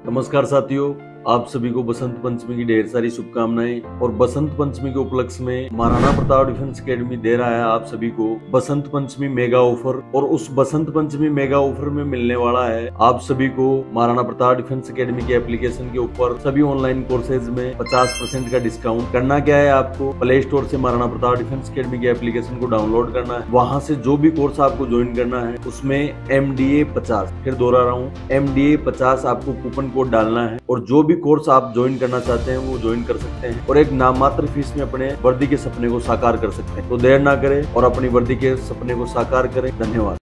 नमस्कार साथियों, आप सभी को बसंत पंचमी की ढेर सारी शुभकामनाएं। और बसंत पंचमी के उपलक्ष्य में महाराणा प्रताप डिफेंस एकेडमी दे रहा है आप सभी को बसंत पंचमी मेगा ऑफर। और उस बसंत पंचमी मेगा ऑफर में मिलने वाला है आप सभी को महाराणा प्रताप डिफेंस एकेडमी के एप्लीकेशन के ऊपर सभी ऑनलाइन कोर्सेज में 50% का डिस्काउंट। करना क्या है, आपको प्ले स्टोर से महाराणा प्रताप डिफेंस एकेडमी के एप्लीकेशन को डाउनलोड करना है। वहां से जो भी कोर्स आपको ज्वाइन करना है उसमें MDA 50, फिर दोहरा रहा हूँ, MDA 50 आपको कूपन कोड डालना है और जो भी कोर्स आप ज्वाइन करना चाहते हैं वो ज्वाइन कर सकते हैं और एक नाममात्र फीस में अपने वर्दी के सपने को साकार कर सकते हैं। तो देर ना करें और अपनी वर्दी के सपने को साकार करें। धन्यवाद।